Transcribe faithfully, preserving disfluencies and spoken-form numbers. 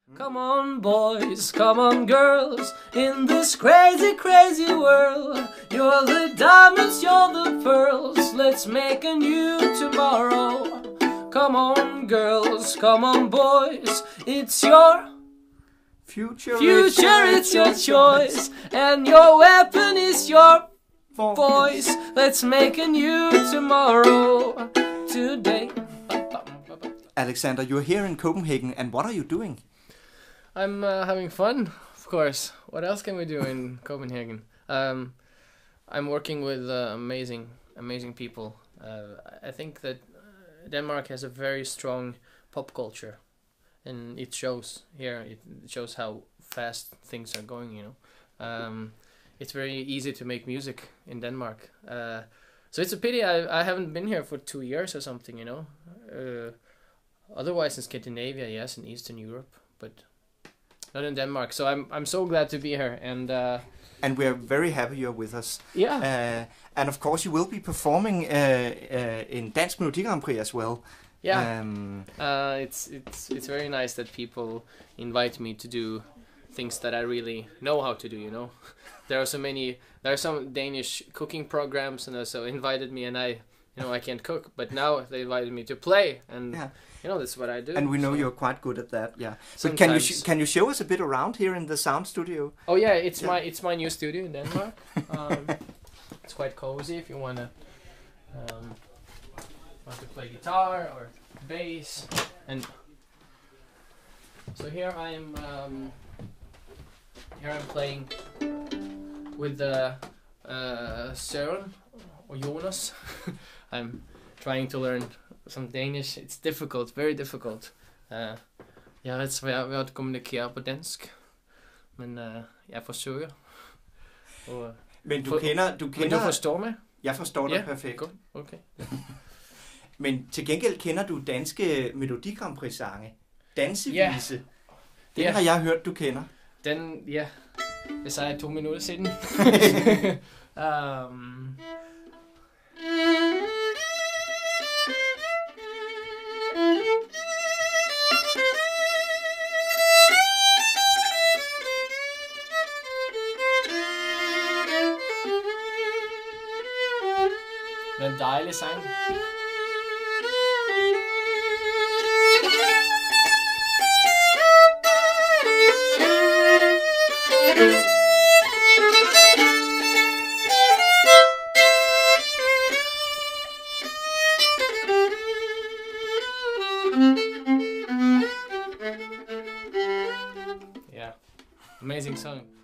Come on boys, come on girls, in this crazy, crazy world. You're the diamonds, you're the pearls, let's make a new tomorrow. Come on girls, come on boys, it's your future, future it's your choice, and your weapon is your voice. Let's make a new tomorrow today. Alexander, you're here in Copenhagen, and what are you doing? I'm uh, having fun, of course. What else can we do in Copenhagen? Um, I'm working with uh, amazing, amazing people. Uh, I think that Denmark has a very strong pop culture, and it shows here. It shows how fast things are going, you know. Um, it's very easy to make music in Denmark. Uh, so it's a pity I, I haven't been here for two years or something, you know. Uh, otherwise in Scandinavia, yes, in Eastern Europe, but not in Denmark. So I'm I'm so glad to be here, and uh, and we're very happy you're with us. Yeah. Uh, and of course, you will be performing uh, uh, in Dansk Melodi Grand Prix as well. Yeah. Um, uh, it's it's it's very nice that people invite me to do things that I really know how to do. You know, there are so many. There are some Danish cooking programs, and also invited me, and I, you know, I can't cook, but now they invited me to play, and. Yeah. You know, that's what I do. And we know so. you're quite good at that, yeah. So can you sh can you show us a bit around here in the sound studio? Oh yeah, it's yeah. my it's my new studio in Denmark. um, it's quite cozy if you wanna um, want to play guitar or bass. And so here I'm um, here I'm playing with the uh, Søren or Jonas. I'm trying to learn some Danish. It's difficult, very difficult. Uh, jeg er ret svær ved at kommunikere på dansk, men uh, jeg forsøger. Og, men du for, kender, du kender. Men du forstår mig? Jeg forstår dig yeah, perfekt. Godt, okay. Men til gengæld kender du danske Melodi Grand Prix sange. Dansevise. Yeah. Den yeah. har jeg hørt, du kender. Den, ja. Det sagde jeg to minutter siden. um, Det er en dejlig sang. Yeah, amazing song.